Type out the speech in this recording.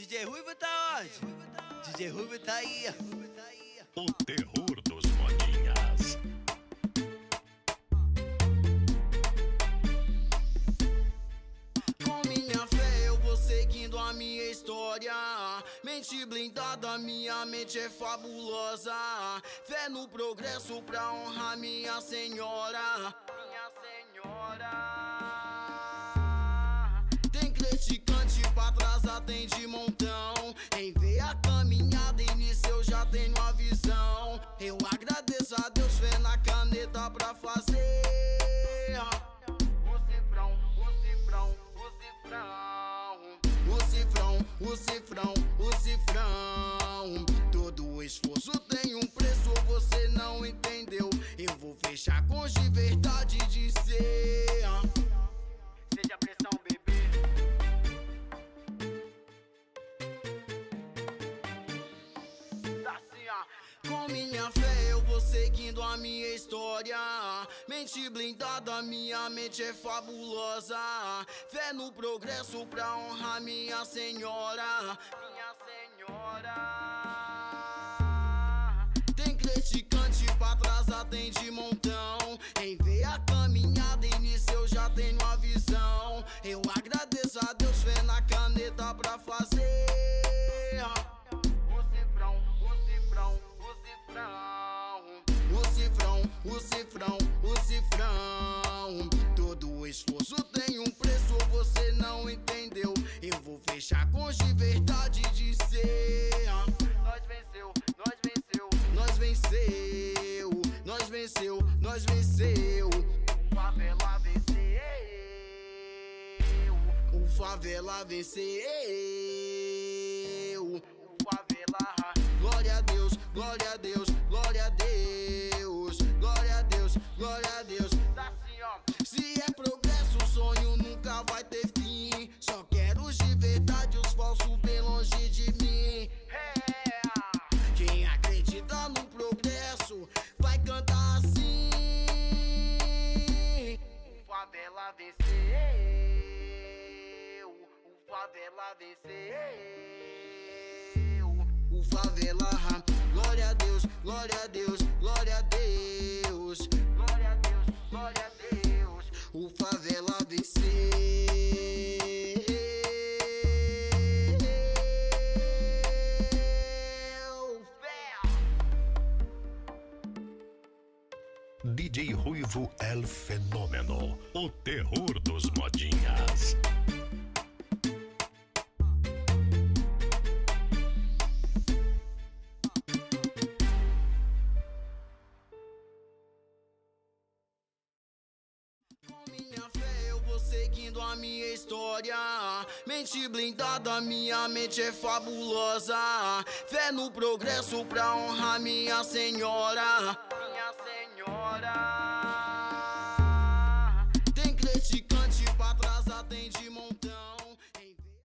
DJ Ruivo tá onde? DJ Ruivo tá aí. O terror dos modinhas. Com minha fé eu vou seguindo a minha história. Mente blindada, minha mente é fabulosa. Fé no progresso pra honrar minha senhora. Minha senhora. Tem criticante pra trás, atende montão. Em ver a caminhada início eu já tenho a visão. Eu agradeço a Deus, fé na caneta pra fazer o cifrão, o cifrão, o cifrão, o cifrão, o cifrão, o cifrão. Todo esforço tem um preço, você não entendeu. Eu vou fechar com os de verdade de ser. Seja pressão, bebê. Com minha fé eu vou seguindo a minha história. Mente blindada, minha mente é fabulosa. Fé no progresso pra honrar minha senhora. Minha senhora. Tem criticante pra trás, atende montão. Em ver a caminhada início eu já tenho a visão. Eu agradeço a Deus, fé na caneta pra fazer o cifrão, o cifrão, o cifrão, o cifrão, o cifrão, o cifrão. Todo esforço tem um preço, você não entendeu. Eu vou fechar com os de verdade de ser. Nós venceu, nós venceu, nós venceu, nós venceu, nós venceu. O favela venceu, o favela venceu. Favela, glória a Deus, glória a Deus, glória a Deus, glória a Deus, glória a Deus. Tá assim, ó. Se é progresso, o sonho nunca vai ter fim. Só quero os de verdade, os falsos bem longe de mim. Quem acredita no progresso vai cantar assim. O favela venceu, o favela venceu. O favela, glória a Deus, glória a Deus, glória a Deus, glória a Deus, glória a Deus. O favela venceu. DJ Ruivo El Fenômeno, o terror dos modinhas. Seguindo a minha história, mente blindada, minha mente é fabulosa. Fé no progresso pra honrar minha senhora.